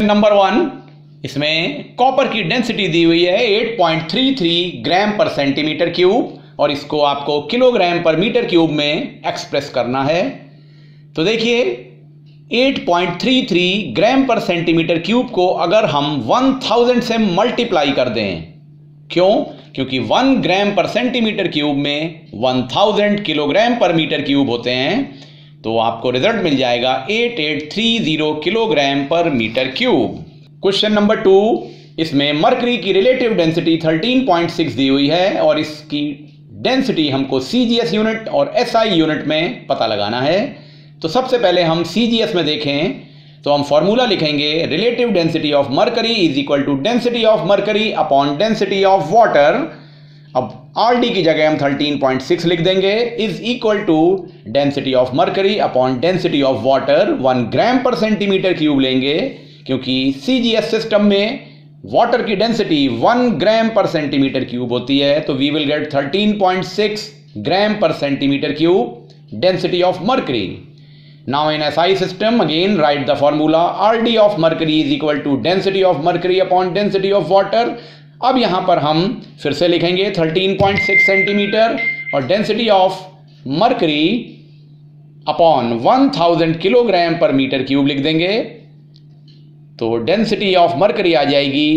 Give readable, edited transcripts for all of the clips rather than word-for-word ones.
Number 1, इसमें copper की density दी हुई है 8.33 ग्राम पर सेंटीमीटर क्यूब और इसको आपको किलोग्राम पर मीटर क्यूब में एक्सप्रेस करना है। तो देखिए 8.33 ग्राम पर सेंटीमीटर क्यूब को अगर हम 1000 से मल्टीप्लाई कर दें, क्यों? क्योंकि 1 ग्राम पर सेंटीमीटर क्यूब में 1000 किलोग्राम पर मीटर क्यूब होते हैं, तो आपको रिजल्ट मिल जाएगा 8830 kilogram per metre cube. Question number 2, इसमें मरकरी की रिलेटिव डेंसिटी 13.6 दी हुई है और इसकी डेंसिटी हमको सीजीएस यूनिट और एसआई यूनिट में पता लगाना है। तो सबसे पहले हम सीजीएस में देखें तो हम फॉर्मूला लिखेंगे relative density of mercury is equal to density of mercury upon density of water. अब आरडी की जगह हम 13.6 लिख देंगे is equal to density of mercury upon density of water 1 gram per centimetre cube लेंगे, क्योंकि सीजीएस सिस्टम में water की density 1 gram per centimetre cube होती है। तो we will gate 13.6 gram per centimetre cube density of mercury. Now in SI system again write the formula RD of mercury is equal to density of mercury upon density of water। अब यहाँ पर हम फिर से लिखेंगे 13.6 centimetre और density of mercury upon 1000 kilogram per metre cube लिख देंगे। तो डेंसिटी ऑफ मरकरी आ जाएगी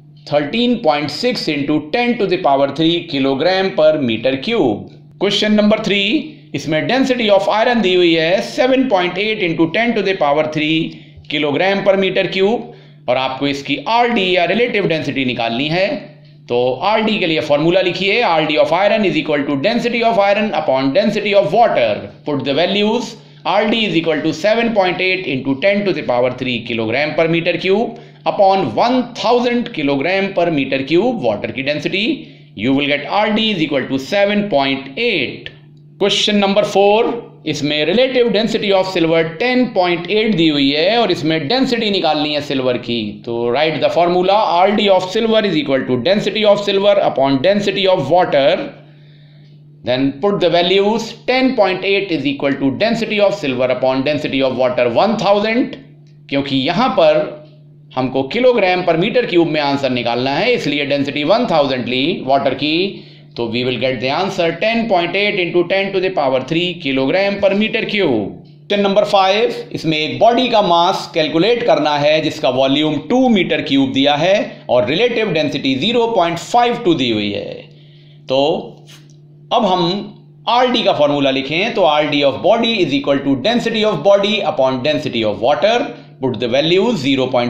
13.6 into 10⁻³ kilogram per metre cube. Question number 3, इसमें डेंसिटी ऑफ आयरन दी हुई है 7.8 into 10⁻³ kilogram per metre cube और आपको इसकी आरडी या रिलेटिव डेंसिटी निकालनी है। तो आरडी के लिए फॉर्मूला लिखिए RD of iron is equal to density of iron upon density of water. Put the values RD is equal to 7.8 into 10⁻³ kilogram per metre cube upon 1000 kilogram per metre cube water की density. You will get RD is equal to 7.8। Question number 4, इसमें relative density of silver 10.8 दी हुई है और इसमें density निकालनी है silver की। तो write the formula RD of silver is equal to density of silver upon density of water. Then put the values 10.8 is equal to density of silver upon density of water 1000, क्योंकि यहाँ पर हमको kilogram per metre cube में answer निकालना है इसलिए density 1000 ली water की। तो we will get the answer 10.8 into 10⁻³ kilogram per metre cube. Question number 5, इसमें एक बॉडी का मास कैलकुलेट करना है जिसका वॉल्यूम 2 मीटर क्यूब दिया है और रिलेटिव डेंसिटी 0.52 दी हुई है। तो अब हम आरडी का फॉर्मूला लिखें तो RD of body is equal to density of body upon density of water. Put the values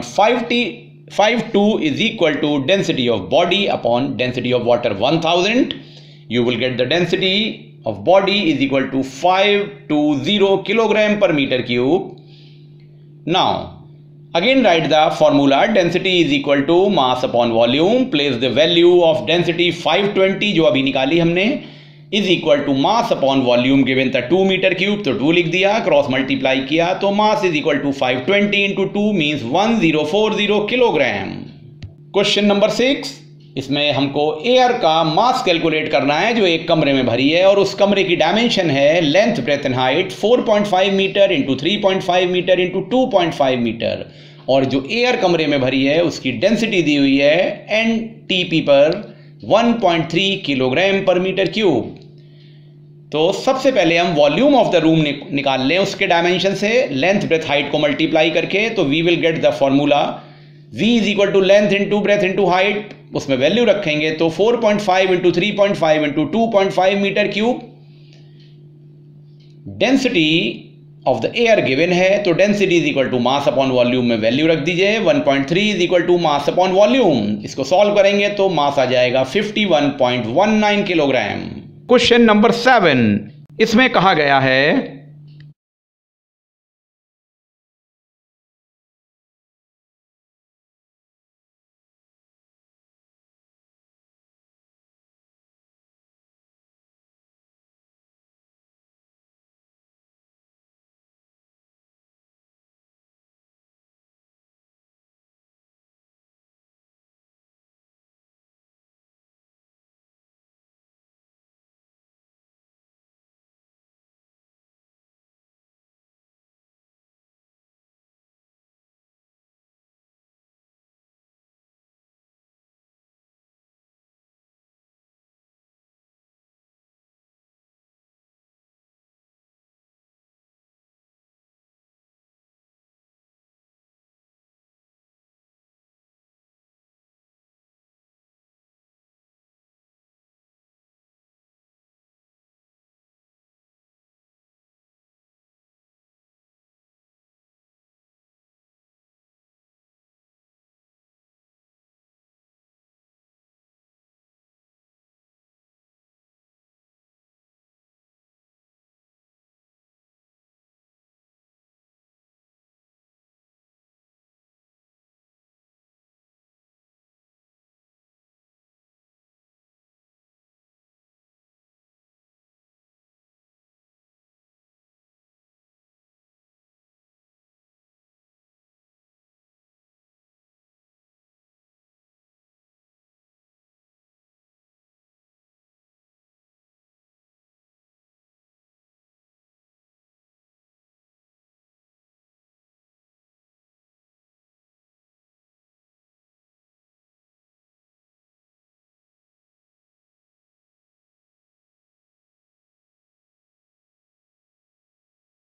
0.52 is equal to density of body upon density of water 1000. You will get the density of body is equal to 520 kilogram per meter cube. Now again write the formula density is equal to mass upon volume. Place the value of density 520 जो अभी निकाली हमने is equal to mass upon volume given था 2 metre cube, तो 2 लिख दिया, cross multiply किया तो mass is equal to 520 into 2 means 1040 kilogram. Question number 6, इसमें हमको एयर का मास कैलकुलेट करना है जो एक कमरे में भरी है और उस कमरे की डायमेंशन है length breadth and height 4.5 metre into 3.5 metre into 2.5 metre और जो एयर कमरे में भरी है उसकी डेंसिटी दी हुई है एनटीपी पर 1.3 किलोग्राम पर मीटर क्यूब। तो सबसे पहले हम वॉल्यूम ऑफ द रूम निकाल लें उसके डायमेंशन से लेंथ ब्रेथ हाइट को मल्टीप्लाई करके। तो we will get the formula v is equal to length into breadth into height, उसमें वैल्यू रखेंगे तो 4.5 into 3.5 into 2.5 metre cube. Density of the air given है तो density is equal to mass upon volume में value रख दीजिए 1.3 is equal to mass upon volume. इसको solve करेंगे तो मास आ जाएगा 51.19 किलोग्राम। क्वेश्चन नंबर 7, इसमें कहा गया है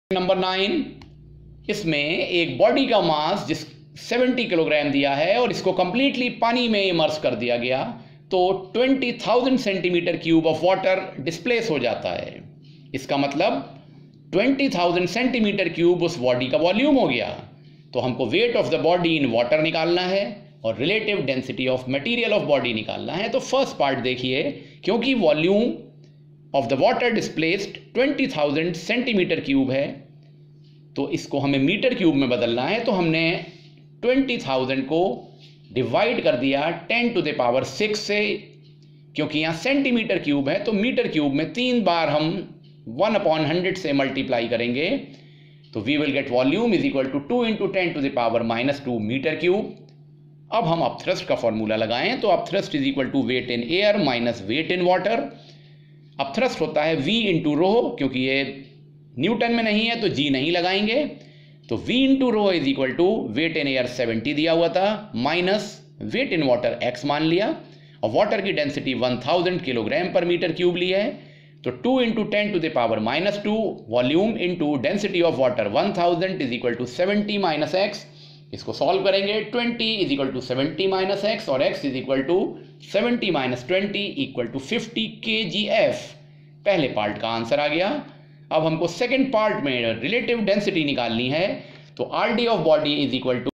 नंबर 9, इसमें एक बॉडी का मास जिस 70 किलोग्राम दिया है और इसको कंप्लीटली पानी में इमर्स कर दिया गया, तो 20,000 centimetre cube of water displace हो जाता है। इसका मतलब 20,000 सेंटीमीटर क्यूब उस बॉडी का वॉल्यूम हो गया। तो हमको weight of the body in water निकालना है और relative density of material of body निकालना है। तो फर्स्ट पार्ट देखिए, क्योंकि volume of the water displaced 20,000 centimetre cube है, तो इसको हमें मीटर क्यूब में बदलना है। तो हमने 20,000 को डिवाइड कर दिया 10 to the power 6 से, क्योंकि यहाँ सेंटीमीटर क्यूब है तो मीटर क्यूब में 3 बार हम 1/100 से मल्टीप्लाई करेंगे। तो we will get volume is equal to 2 × 10 to the power -2 metre cube. अब हम अपथ्रस्ट का फॉर्मूला लगाएं, तो upthrust is equal to weight in air minus weight in water. Upthrust होता है V × रो, क्योंकि ये न्यूटन में नहीं है तो G नहीं लगाएंगे। तो V × rho is equal to weight in air 70 दिया हुआ था minus weight in water x मान लिया, और वाटर की density 1000 kilogram per metre cube ली है। तो 2 × 10 to the power -2 volume into density of water 1000 is equal to 70 minus x। इसको सॉल्व करेंगे, 20 is equal to 70 minus x और x is equal to 70 minus 20 equal to 50 kgf। पहले part का answer आ गया। अब हमको सेकेंड पार्ट में रिलेटिव डेंसिटी निकालनी है। तो R D of body is equal to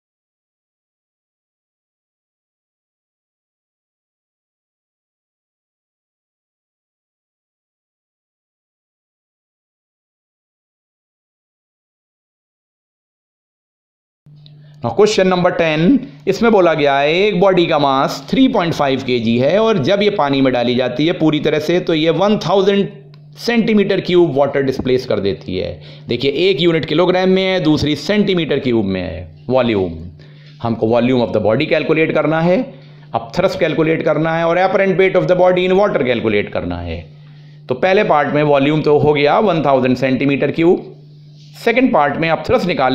question number 10, इसमें बोला गया है एक बॉडी का मास 3.5 kg है और जब ये पानी में डाली जाती है पूरी तरह से तो ये 1000 सेंटीमीटर क्यूब वाटर डिस्प्लेस कर देती है। देखिए, एक यूनिट किलोग्राम में है, दूसरी सेंटीमीटर क्यूब में है वॉल्यूम। हमको volume of the body calculate करना है, अपथ्रस्ट कैलकुलेट करना है और apparent weight of the body in water calculate करना है। तो पहले पार्ट में वॉल्यूम तो हो गया 1000 सेंटीमीटर क्यूब। सेकेंड पार्ट में अपथ्रस्ट निकाल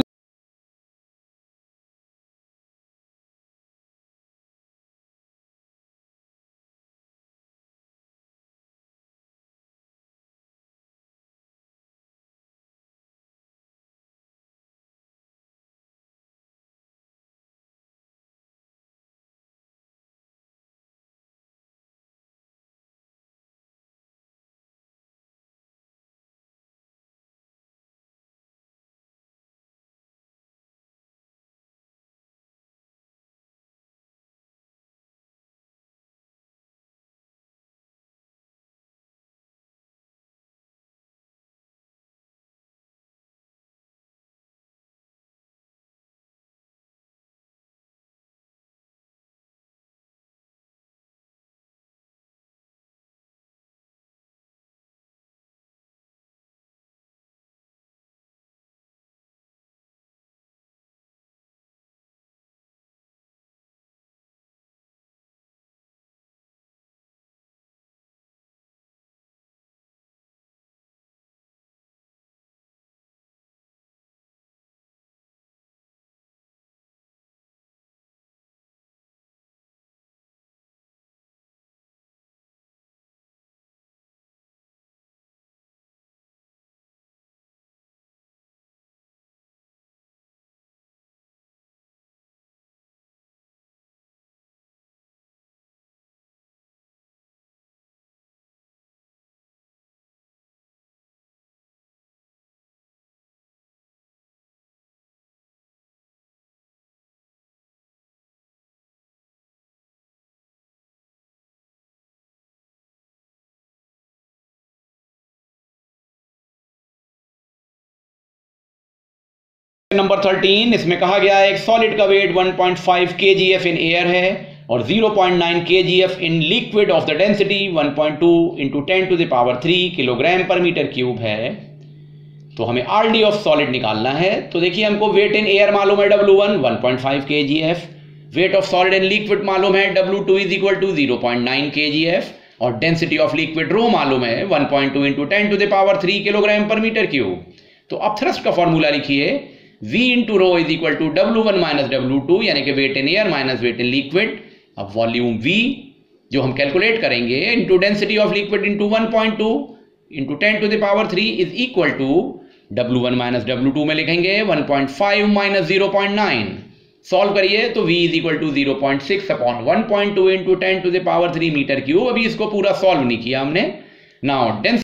नंबर 13, इसमें कहा गया है एक सॉलिड का वेट 1.5 kgf इन एयर है और 0.9 kgf in liquid of the density 1.2 × 10 to the power 3 kilogram per metre cube है। तो हमें आर डी ऑफ सॉलिड निकालना है। तो देखिए, हमको वेट इन एयर मालूम है W1 1.5 kgf, weight of solid in liquid मालूम है W2 is equal to 0.9 kgf और डेंसिटी ऑफ लिक्विड रो मालूम है 1.2 × 10 to the power 3 kilogram per metre cube. तो अपथ्रस्ट का फॉर्मूला लिखिए, V × rho is equal to W1 minus W2, यानी कि weight in air minus weight in liquid. अब volume V जो हम कैलकुलेट करेंगे into density of liquid into 1.2 × 10 to the power 3 is equal to W1 minus W2 में लिखेंगे 1.5 minus 0.9, solve करिए तो V is equal to 0.6 upon 1.2 into 10 to the power 3 metre cube. अभी इसको पूरा सॉल्व नहीं किया हमने। Now density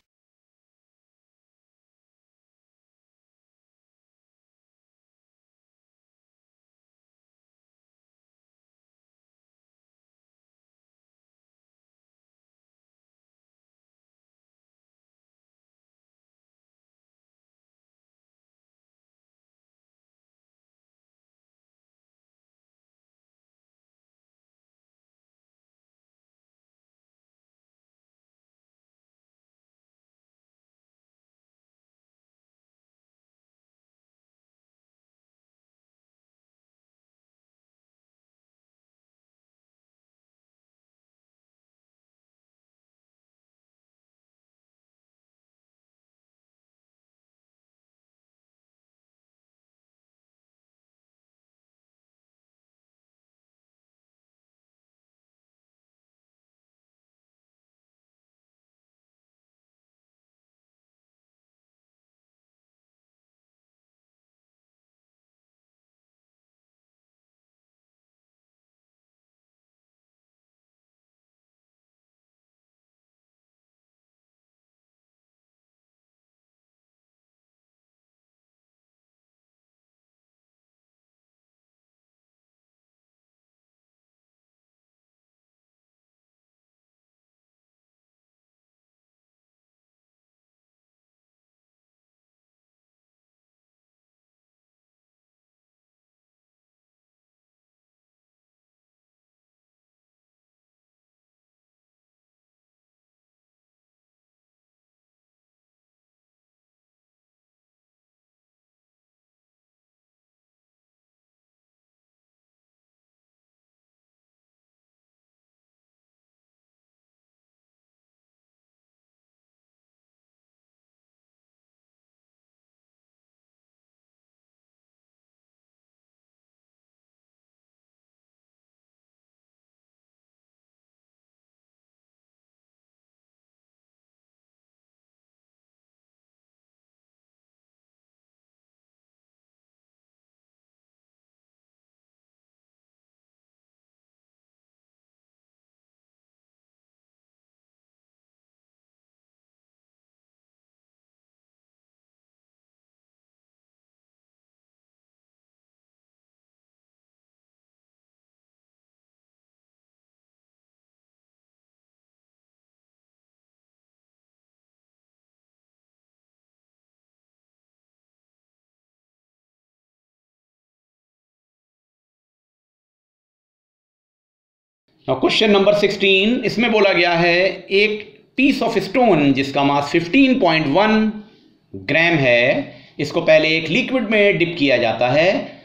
Now question number 16, इसमें बोला गया है एक पीस ऑफ स्टोन जिसका मास 15.1 ग्राम है, इसको पहले एक लिक्विड में डिप किया जाता है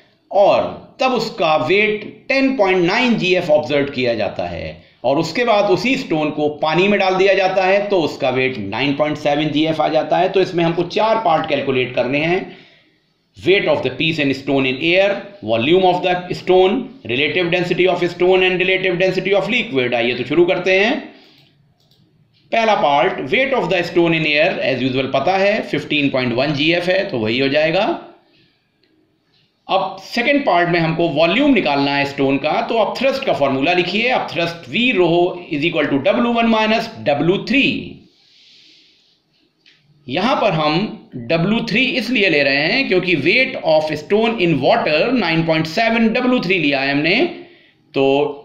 और तब उसका वेट 10.9 GF ऑब्जर्व किया जाता है और उसके बाद उसी स्टोन को पानी में डाल दिया जाता है तो उसका वेट 9.7 GF आ जाता है। तो इसमें हमको 4 पार्ट कैलकुलेट करने हैं। weight of the piece and stone in air, volume of the stone, relative density of stone and relative density of liquid। आइए तो शुरू करते हैं। पहला part weight of the stone in air as usual पता है 15.1 GF है तो वही हो जाएगा। अब सेकेंड पार्ट में हमको वॉल्यूम निकालना है स्टोन का, तो आप थ्रस्ट का फॉर्मूला लिखिए। अब thrust V rho is equal to W1 minus W3। यहां पर हम W3 इसलिए ले रहे हैं क्योंकि weight of stone in water 9.7 W3 लिया है हमने, तो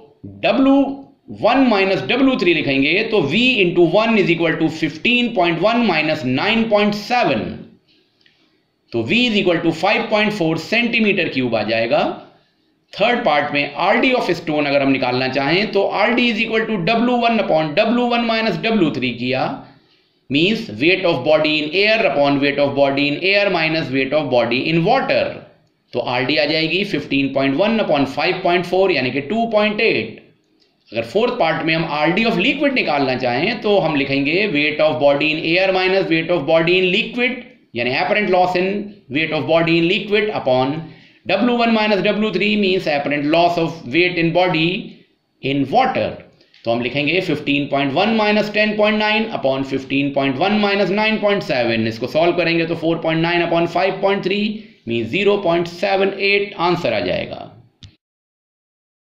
W1 माइनस W3 लिखेंगे तो V into 1 is equal to 15.1 minus 9.7, तो V is equal to 5.4 centimetre cube आ जाएगा। थर्ड पार्ट में RD ऑफ स्टोन अगर हम निकालना चाहें तो RD is equal to W1 upon W1 minus W3 किया, means weight of body in air upon weight of body in air minus weight of body in water, तो RD आ जाएगी 15.1 upon 5.4 यानी कि 2.8। अगर फोर्थ पार्ट में हम RD of liquid निकालना चाहें तो हम लिखेंगे weight of body in air minus weight of body in liquid यानी apparent loss in weight of body in liquid upon W1 minus W3 means apparent loss of weight in body in water. तो हम लिखेंगे 15.1 minus 10.9 upon 15.1 minus 9.7। इसको solve करेंगे तो 4.9 upon 5.3 mean 0.78 answer आ जाएगा।